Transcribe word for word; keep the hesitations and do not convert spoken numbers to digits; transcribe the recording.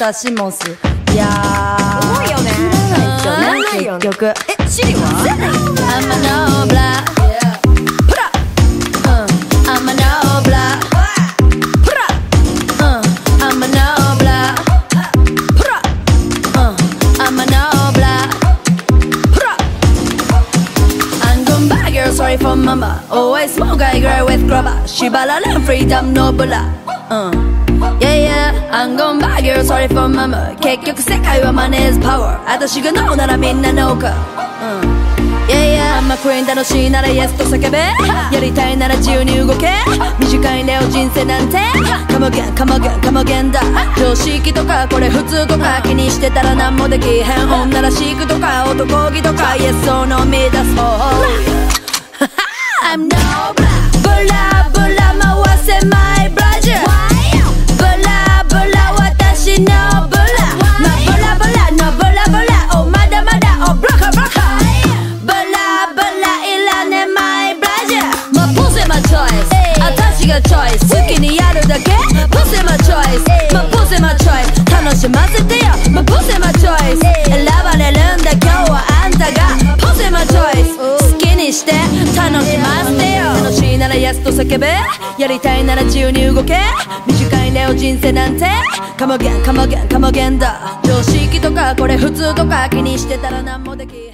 私もす。いやー重いよね。切らないですよね結局。え、シリは？I'm a noblaプラうん I'm a noblaプラうん I'm a noblaプラうん I'm a noblaプラ I'm gonna buy girl sorry for mama Always smoke I girl with grubber 縛られん freedom no bula うん Yeah yeah I'm gonna buy girl sorry for mama 結局世界はマネーズパワー私がノーならみんなノーかうん Yeah yeah I'm a queen 楽しいなら Yes と叫べやりたいなら自由に動け短いんだよ人生なんて Come again come again come again だ常識とかこれ普通とか気にしてたら何もできへん女らしくとか男気とか Yes or no 見出す方 I'm no blah ブラブラ回せ my brother ブラブラ私のブラ No ブラブラ No ブラブラおまだまだおブラカブラカブラブラいらね my brother まあ pussy my choice 私がチョイス好きにやるだけ pussy my choice まあ pussy my choice 楽しませてよまあ pussy my choice 選ばれるんだ今日はあんたが pussy my choice 好きにして楽しませてよ楽しいなら Yes と叫べやりたいなら自由に動け短いんだよ人生なんて Come again come again come again だ常識とかこれ普通とか気にしてたら何もでき